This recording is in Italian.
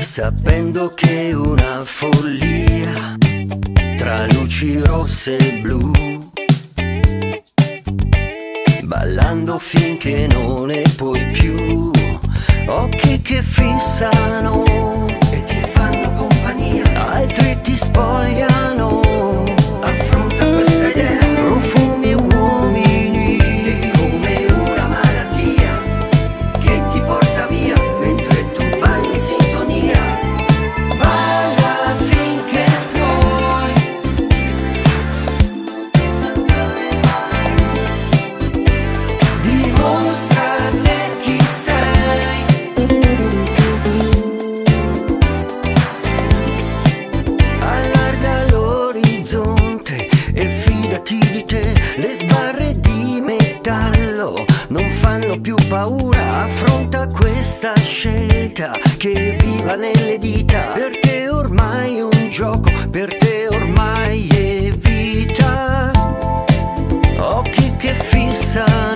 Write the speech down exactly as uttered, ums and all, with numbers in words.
sapendo che è una follia tra luci rosse e blu, ballando finché non ne puoi più, occhi che fissano e ti fanno compagnia, altri ti spogliano. Affronta questa idea, profumi e uomini, è come una malattia che ti porta via mentre tu balli in sintonia. balla finché puoi, Dimostrate chi sei, allarga l'orizzonte e fidati di te. Le sbarre di metallo non fanno più paura, affronta questa scelta che è viva nelle dita. Per te ormai è un gioco, per te ormai è vita, occhi che fissano